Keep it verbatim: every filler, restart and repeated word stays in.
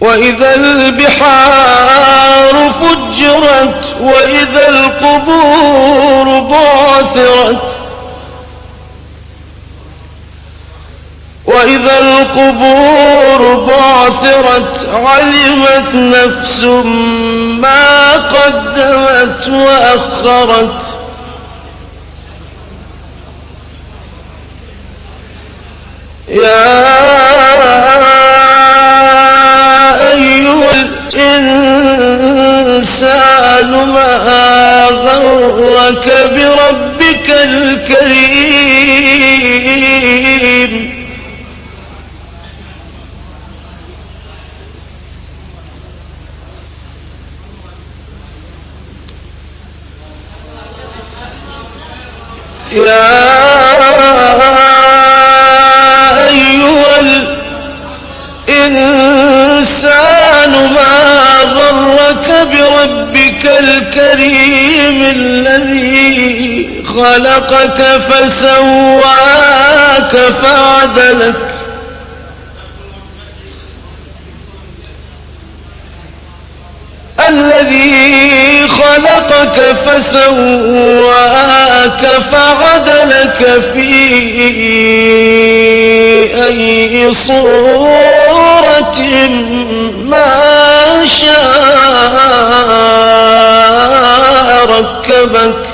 وإذا البحار فجرت وإذا القبور بعثرت وإذا القبور بعثرت علمت نفس ما قدمت وأخرت يا أيها الإنسان ما غرك بربك الكريم يا أيها الإنسان ما غرك بربك الكريم الذي خلقك فسواك فعدلك الذي خلقك فسواك فعدلك في أي صورة ما شاء ركبك